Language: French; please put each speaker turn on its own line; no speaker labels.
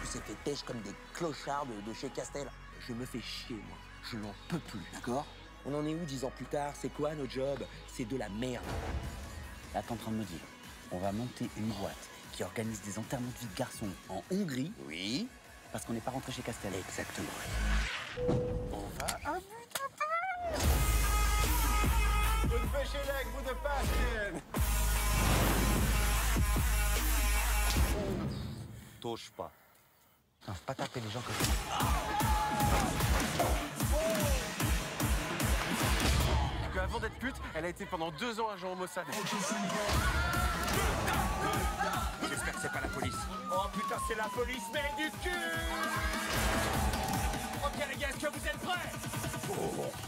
s'est fait pêche comme des clochards de chez Castel. Je me fais chier, moi. Je n'en peux plus, d'accord? On en est où 10 ans plus tard? C'est quoi nos jobs? C'est de la merde.
Là, t'es en train de me dire, on va monter une boîte qui organise des enterrements de vie de garçons en Hongrie.
Oui.
Parce qu'on n'est pas rentré chez Castel.
Exactement.
On va à Une Becheleg, bout de Passion.
Touche pas.
Non, faut pas taper les gens comme ça.
Avant d'être pute, elle a été pendant 2 ans agent au Mossad.
J'espère que c'est pas la police.
Oh putain, c'est la police, mais du cul. Ok les gars, est-ce que vous êtes prêts?